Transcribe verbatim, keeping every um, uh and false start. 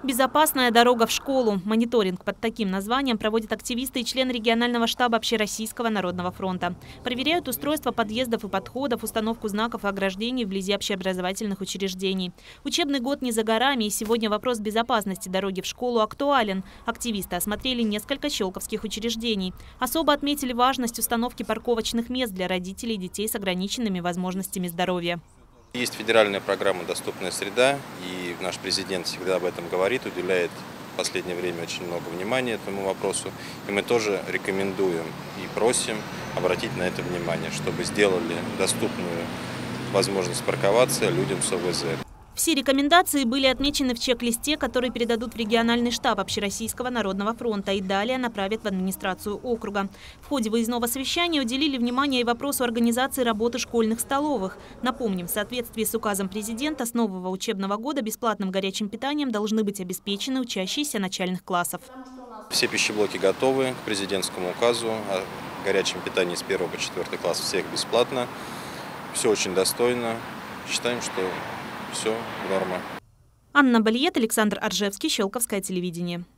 Безопасная дорога в школу. Мониторинг под таким названием проводят активисты и члены регионального штаба Общероссийского народного фронта. Проверяют устройство подъездов и подходов, установку знаков и ограждений вблизи общеобразовательных учреждений. Учебный год не за горами, и сегодня вопрос безопасности дороги в школу актуален. Активисты осмотрели несколько щелковских учреждений. Особо отметили важность установки парковочных мест для родителей и детей с ограниченными возможностями здоровья. Есть федеральная программа «Доступная среда», и наш президент всегда об этом говорит, уделяет в последнее время очень много внимания этому вопросу. И мы тоже рекомендуем и просим обратить на это внимание, чтобы сделали доступную возможность парковаться людям с ОВЗ. Все рекомендации были отмечены в чек-листе, который передадут в региональный штаб Общероссийского народного фронта и далее направят в администрацию округа. В ходе выездного совещания уделили внимание и вопросу организации работы школьных столовых. Напомним, в соответствии с указом президента с нового учебного года бесплатным горячим питанием должны быть обеспечены учащиеся начальных классов. Все пищеблоки готовы к президентскому указу о горячем питании с первого по четвёртый класс всех бесплатно. Все очень достойно. Считаем, что все норма. Анна Бальет, Александр Аржевский, Щелковское телевидение.